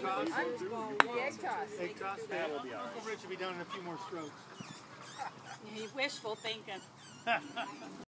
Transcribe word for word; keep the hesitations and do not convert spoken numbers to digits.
toss? The egg toss. Egg toss? That will be all right. Uncle Rich will be done in a few more strokes. Wishful thinking.